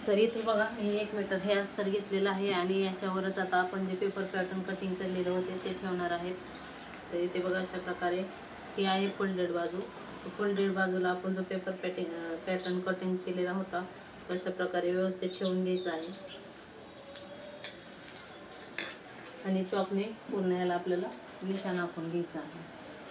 तर इथे बघा मी 1 मीटर हे अस्तर घेतलेलं आहे आणि याच्यावरच आता आपण जे पेपर पॅटर्न कटिंग केलेले होते ते ठेवणार आहेत। तर इथे बघा अशा प्रकारे ही आहे फोल्डेड बाजू। फोल्डेड बाजूला आपण जो पेपर पॅटर्न कटिंग केलेला होता अशा प्रकारे व्यवस्थित ठेवून घ्यायचा आहे आणि चॉकने पूर्ण याला आपल्याला निशाण आखून घ्यायचा आहे।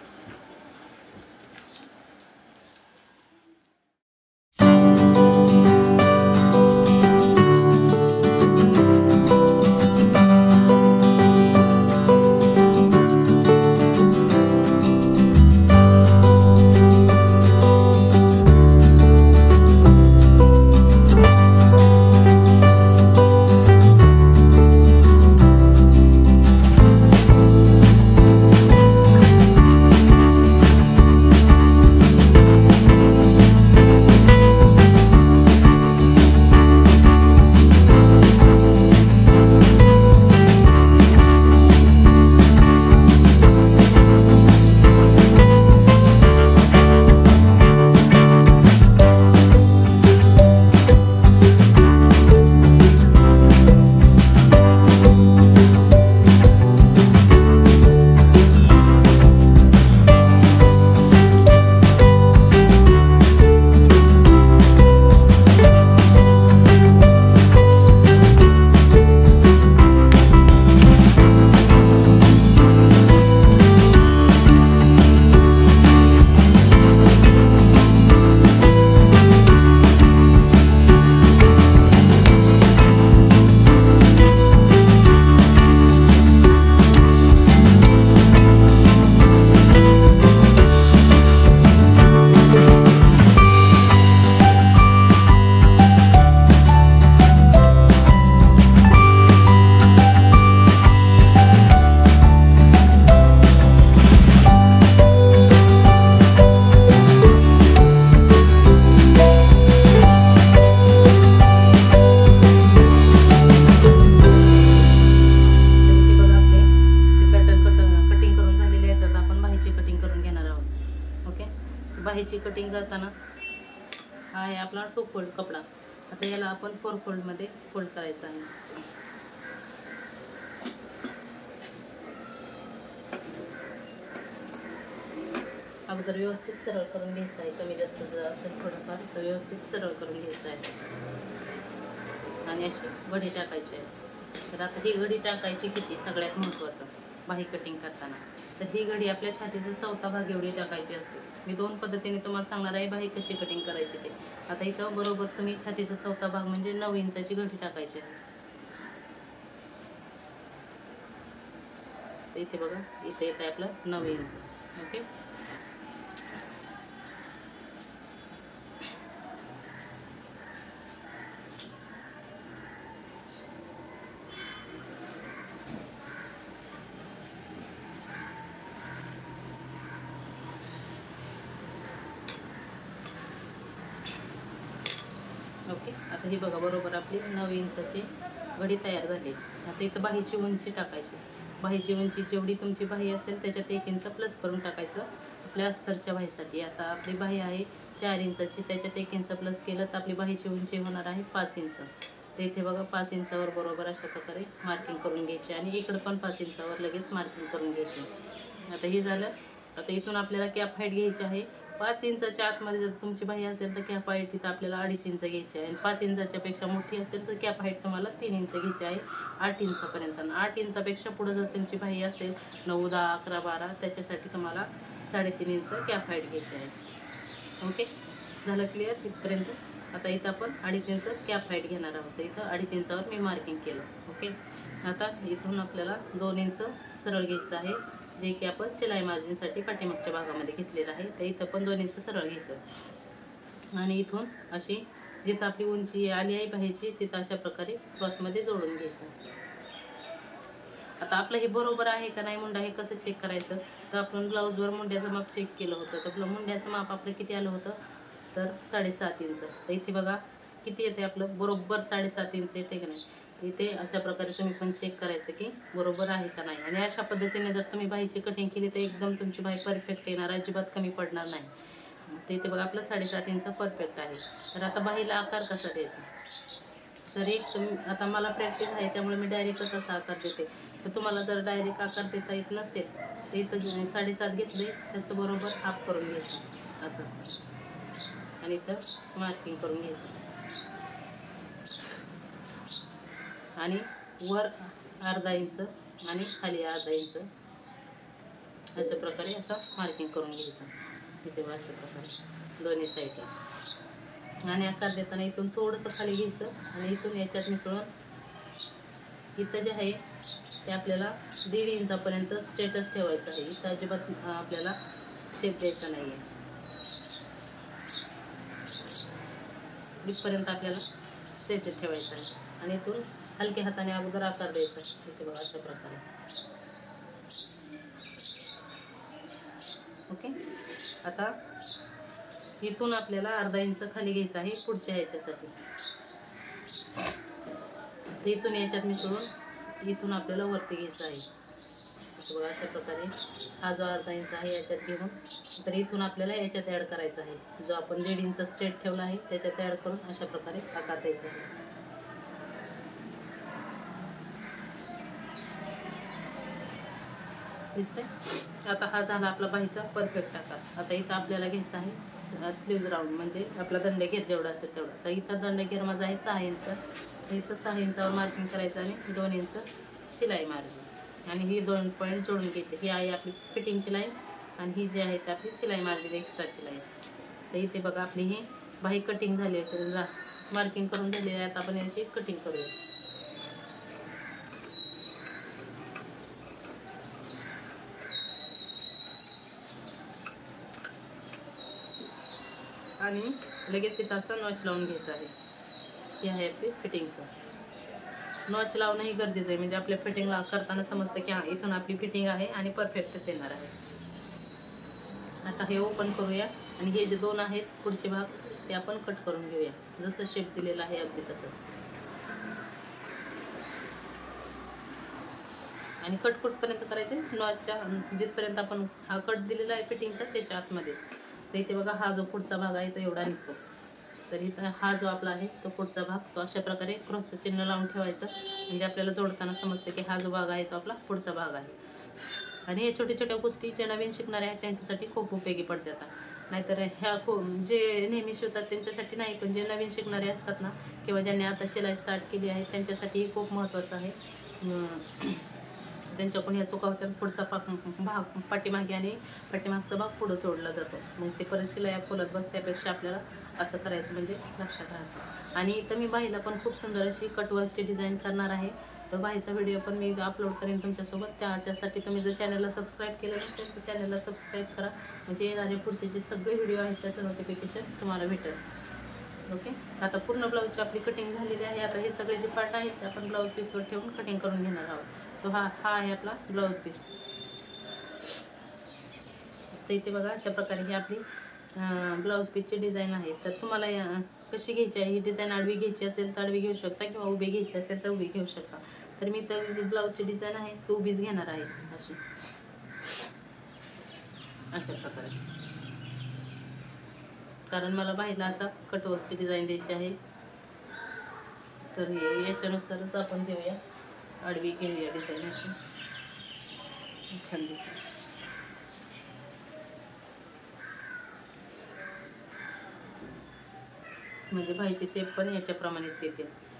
बाहीची कटिंग करताना हा आहे आपला 2 फोल्ड कपडा। आता याला आपण 4 फोल्ड मध्ये फोल्ड करायचा आहे। अगोदर व्यवस्थित सरळ करून घ्यायचं आहे। कमी जास्त जर असेल थोडंफार तर व्यवस्थित सरळ करून घ्यायचं आहे आणि अशी घडी टाकायची आहे। तर आता ही घडी टाकायची किती सगळ्यात महत्त्वाचं बाही कटिंग करताना, तर ही घडी आपल्या छातीचा चौथा भाग एवढी टाकायची असते। मी 2 पद्धतीने तुम्हाला सांगणार आहे बाही कशी कटिंग करायची ते। आता इथं बरोबर तुम्ही छातीचा चौथा भाग म्हणजे 9 इंचाची घडी टाकायची आहे। तर इथे बघा इथे येत आहे आपलं 9 इंच। Okay, okay. आता ही बघा बरोबर आपली 9 इंचाची घडी तयार झाली। आता इथं बाहीची उंची टाकायची। बाहीची उंची जेवढी तुमची बाही असेल त्याच्यात 1 इंच प्लस करून टाकायचं आपल्या अस्तरच्या बाहीसाठी। आता आपली बाही आहे 4 इंचाची, त्याच्यात 1 इंच प्लस केलं तर आपली बाहीची उंची होणार आहे 5 इंच। तर इथे बघा 5 इंचावर बरोबर अशा प्रकारे मार्किंग करून घ्यायची आणि इकडं पण 5 इंचावर लगेच मार्किंग करून घ्यायची। आता हे झालं। आता इथून आपल्याला कॅप हाईट घ्यायची आहे 5 इंचाच्या आतमध्ये। जर तुमची बाही असेल तर कॅप हाईट तिथं आपल्याला 2.5 इंच घ्यायची आहे। 5 इंचाच्या पेक्षा मोठी असेल तर कॅप हाईट तुम्हाला 3 इंच घ्यायची आहे 8 इंचापर्यंत। 8 इंचापेक्षा पुढे जर तुमची बाही असेल 9, 10, 11, 12 त्याच्यासाठी तुम्हाला 3.5 इंच कॅप हाईट घ्यायची आहे। ओके, झालं क्लिअर तिथपर्यंत। आता इथं आपण 2.5 इंच कॅप हाईट घेणार आहोत। इथं 2.5 इंचावर मी मार्किंग केलं। ओके, आता इथून आपल्याला 2 इंच सरळ घ्यायचं आहे जे की आपण शिलाई मार्जिनसाठी पाठीमागच्या भागामध्ये घेतलेलं आहे। तर इथं पण 2 इंच सरळ घ्यायचं आणि इथून अशी जिथं आपली उंची आली आहे बाहीची तिथं अशा प्रकारे क्रॉसमध्ये जोडून घ्यायचं। आता आपलं हे बरोबर आहे का नाही मुंडा हे कसं चेक करायचं, तर आपण ब्लाऊजवर मुंड्याचं माप चेक केलं होतं। तर मुंड्याचं माप आपलं किती आलं होतं तर 7.5 इंच। तर इथे बघा किती येते आपलं बरोबर 7.5 इंच येते का नाही। इथे अशा प्रकारे तुम्ही पण चेक करायचं की बरोबर आहे का नाही। आणि अशा पद्धतीने जर तुम्ही बाहीची कटिंग केली तर एकदम तुमची बाही परफेक्ट येणार, अजिबात कमी पडणार नाही। तर इथे बघा आपलं 7.5 इंच परफेक्ट आहे। तर आता बाहीला आकार कसा द्यायचा, तर आता मला प्रॅक्टिस आहे त्यामुळे मी डायरेक्टच असा आकार देते. तर तुम्हाला जर डायरेक्ट आकार देता येत नसेल तर इथं 7.5 घेतले त्याचं बरोबर हाफ करून घ्यायचं असं, आणि इथं मार्किंग करून घ्यायचं, आणि वर अर्धा इंच आणि खाली अर्धा इंच अशा प्रकारे असं मार्किंग करून घ्यायचं. इथे अशा प्रकारे दोन्ही साईडला. आणि आकार देताना इथून थोडंसं खाली घ्यायचं आणि इथून याच्यात मिसळून इथं जे आहे ते आपल्याला 1.5 इंचापर्यंत स्ट्रेटच ठेवायचं आहे. इथं अजिबात आपल्याला शेप द्यायचा नाही आहे. इथपर्यंत आपल्याला स्ट्रेटच ठेवायचं आहे आणि इथून हलक्या हाताने अगोदर आकार द्यायचा. इथे बघा अशा प्रकारे. ओके. आता इथून आपल्याला अर्धा इंच खाली घ्यायचं आहे पुढच्या ह्याच्यासाठी. तर इथून याच्यात मिसळून इथून आपल्याला वरती घ्यायचं आहे. बघा अशा प्रकारे हा जो अर्धा इंच आहे याच्यात घेऊन तर इथून आपल्याला याच्यात ॲड करायचा आहे. जो आपण 1.5 इंच स्ट्रेट ठेवला आहे त्याच्यात ॲड करून अशा प्रकारे आकार द्यायचा आहे. दिसतंय? आता हा झाला आपला बाहीचा परफेक्ट आकार. आता इथं आपल्याला घ्यायचा आहे स्लीव्ज राऊंड, म्हणजे आपला दंडघेर जेवढा असेल तेवढा. तर इथं दंडघेर माझा आहे 6 इंच. तर इथं 6 इंचावर मार्किंग करायचं आणि 2 इंच शिलाई मार्जिन, आणि ही 2 पॉईंट जोडून घ्यायचे. ही आहे आपली फिटिंगची लाईन आणि ही जी आहे ती आपली शिलाई मार्जिन एक्स्ट्राची लाईन. तर इथे बघा आपली ही बाही कटिंग झाली आहे. तर मार्किंग करून झालेली आहे. आता आपण याची कटिंग करूया. आणि लगेच इथं असं नॉच लावून घ्यायचं आहे. हे आहे आपली फिटिंगचं. नॉच लावणंही गरजेचं आहे, म्हणजे आपल्या फिटिंगला करताना समजतं की हां इथून आपली फिटिंग आहे आणि परफेक्टच येणार आहे. आता हे ओपन करूया आणि हे जे 2 आहेत पुढचे भाग ते आपण कट करून घेऊया. जसं शेप दिलेला आहे अगदी तसं. आणि कट कुठपर्यंत करायचं? नॉचच्या जिथपर्यंत आपण हा कट दिलेला आहे फिटिंगचा त्याच्या आतमध्येच. तर इथे बघा हा जो पुढचा भाग आहे तो एवढा निघतो. तर इथं हा जो आपला आहे तो पुढचा भाग तो अशा प्रकारे क्रॉसचं चिन्ह लावून ठेवायचं, म्हणजे आपल्याला जोडताना समजते की हा जो भाग आहे तो आपला पुढचा भाग आहे. आणि हे छोट्या छोट्या गोष्टी जे नवीन शिकणारे आहेत त्यांच्यासाठी खूप उपयोगी पडतात. नाहीतर ह्या जे नेहमी शिवतात त्यांच्यासाठी नाही, पण जे नवीन शिकणारे असतात ना किंवा ज्यांनी आता शिलाई स्टार्ट केली आहे त्यांच्यासाठी हे खूप महत्त्वाचं आहे. त्यांच्याकडून ह्या चुका होत्या. पुढचा भाग पाठीमागे आणि पाठीमागचा भाग पुढं जोडला जातो. मग ते परत शिलाई खोलत बसण्यापेक्षा आपल्याला असं करायचं म्हणजे लक्षात राहतं. आणि इथं मी बाईला पण खूप सुंदर अशी कटवर्कची डिझाईन करणार आहे. तर बाईचा व्हिडिओ पण मी अपलोड करेन तुमच्यासोबत. त्याच्यासाठी तुम्ही जर चॅनलला सबस्क्राईब केलं नसेल तर चॅनलला सबस्क्राईब करा, म्हणजे येणारे पुढचे जे सगळे व्हिडिओ आहेत त्याचं नोटिफिकेशन तुम्हाला भेटेल. ओके. आता पूर्ण ब्लाऊजची आपली कटिंग झालेली आहे. आता हे सगळे जे पार्ट आहेत ते आपण ब्लाऊज पीसवर ठेवून कटिंग करून घेणार आहोत. तो हा आहे आपला ब्लाऊज पीस. तर इथे बघा अशा प्रकारे ही आपली ब्लाऊज पीसची डिझाईन आहे. तर तुम्हाला कशी घ्यायची आहे ही डिझाईन? आडवी घ्यायची असेल तर आडवी घेऊ शकता किंवा उभी घ्यायची असेल तर उभी घेऊ शकता. तर मी तर जी ब्लाऊजची डिझाईन आहे ती उभीच घेणार आहे अशी, अशा प्रकारे. कारण मला बाईला असा कटवर्कची डिझाईन द्यायची आहे. तर याच्यानुसारच आपण देऊया. आडवी घेऊया डिझाईन अशी छान दिसेल. म्हणजे बाईचे शेप पण याच्याप्रमाणेच येतील.